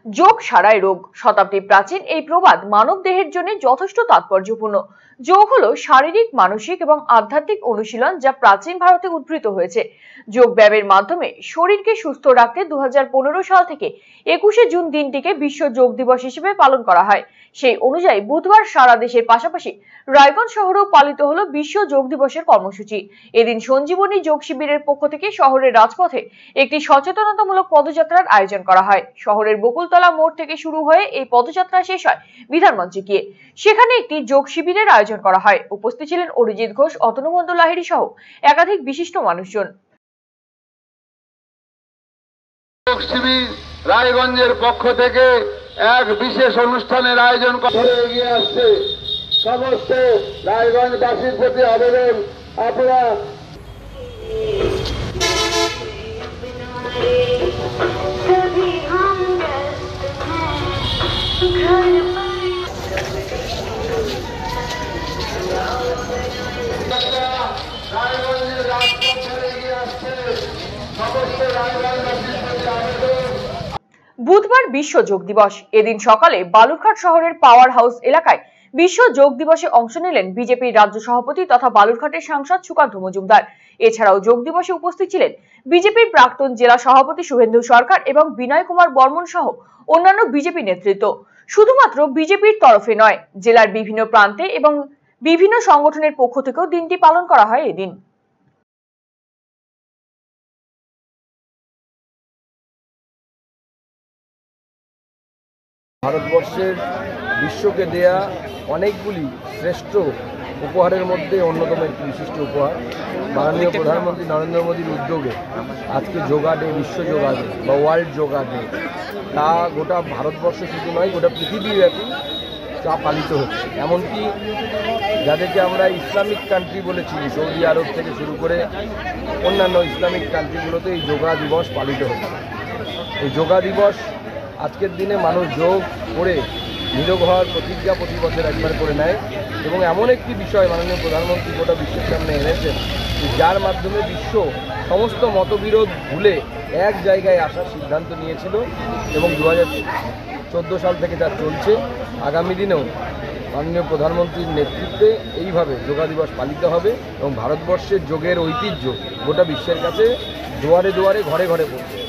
যোগ সারায় রোগ। শতাব্দী প্রাচীন এই প্রবাদ মানব দেহের জন্য যথেষ্ট তাৎপর্যপূর্ণ। যোগ হলো শারীরিক, মানসিক এবং আধ্যাত্মিক অনুশীলন যা প্রাচীন ভারতে উদ্ভূত হয়েছে। যোগ ব্যায়ামের মাধ্যমে শরীরকে সুস্থ রাখতে 2015 সাল থেকে 21শে জুন দিনটিকে বিশ্ব যোগ দিবস হিসেবে পালন করা হয়। সেই অনুযায়ী বুধবার সারা দেশের পাশাপাশি রায়গঞ্জ শহরেও পালিত হলো বিশ্ব যোগ দিবসের কর্মসূচি। এদিন সঞ্জীবনী যোগ শিবিরের পক্ষ থেকে শহরের রাজপথে একটি সচেতনতামূলক পদযাত্রার আয়োজন করা হয়। শহরের বকুলতলা মোড় থেকে শুরু হয়ে এই পদযাত্রা শেষ হয় বিধানমঞ্চে গিয়ে। সেখানে একটি যোগ শিবিরের আয়োজন করা হয়। উপস্থিত ছিলেন অরিজিৎ ঘোষ, অতনু মণ্ডল লাহিড়ী সহ একাধিক বিশিষ্ট মানুষজন। যোগ শিবির রায়গঞ্জের পক্ষ থেকে এক বিশেষ অনুষ্ঠানের আয়োজন করে এগিয়ে আসছে। সমস্ত রায়গঞ্জবাসীর প্রতি আবেদন, আপনারা রায়গঞ্জের রাজপথ ধরে এগিয়ে আসছে। সমস্ত রায়গঞ্জবাসীর প্রতি আবেদন। বুধবার বিশ্ব যোগ দিবস। এদিন সকালে বালুরঘাট শহরের পাওয়ার হাউস এলাকায় বিশ্ব যোগ দিবসে অংশ নিলেন বিজেপির রাজ্য সভাপতি তথা বালুরঘাটের সাংসদ সুকান্ত মজুমদার। এছাড়াও যোগ দিবসে উপস্থিত ছিলেন বিজেপির প্রাক্তন জেলা সভাপতি শুভেন্দু সরকার এবং বিনয় কুমার বর্মন সহ অন্যান্য বিজেপি নেতৃত্ব। শুধুমাত্র বিজেপির তরফে নয়, জেলার বিভিন্ন প্রান্তে এবং বিভিন্ন সংগঠনের পক্ষ থেকেও দিনটি পালন করা হয়। এদিন ভারতবর্ষের বিশ্বকে দেয়া অনেকগুলি শ্রেষ্ঠ উপহারের মধ্যে অন্যতম একটি বিশিষ্ট উপহার। মাননীয় প্রধানমন্ত্রী নরেন্দ্র মোদীর উদ্যোগে আজকে যোগা ডে, বিশ্ব যোগা ডে বা ওয়ার্ল্ড যোগা ডে, তা গোটা ভারতবর্ষ শুধু নয়, গোটা পৃথিবীব্যাপী তা পালিত হচ্ছে। এমনকি যাদেরকে আমরা ইসলামিক কান্ট্রি বলেছি, সৌদি আরব থেকে শুরু করে অন্যান্য ইসলামিক কান্ট্রিগুলোতে এই যোগা দিবস পালিত হচ্ছে। এই যোগা দিবস আজকের দিনে মানুষ যোগ করে নিরোগ হওয়ার প্রতিজ্ঞা প্রতি বছর একবার করে নেয় এবং এমন একটি বিষয় মাননীয় প্রধানমন্ত্রী গোটা বিশ্বের সামনে এনেছেন যার মাধ্যমে বিশ্ব সমস্ত মতবিরোধ ভুলে এক জায়গায় আসার সিদ্ধান্ত নিয়েছিল এবং 2014 সাল থেকে যা চলছে। আগামী দিনেও মাননীয় প্রধানমন্ত্রীর নেতৃত্বে এইভাবে যোগা দিবস পালিত হবে এবং ভারতবর্ষের যোগের ঐতিহ্য গোটা বিশ্বের কাছে দুয়ারে দুয়ারে ঘরে ঘরে পড়ছে।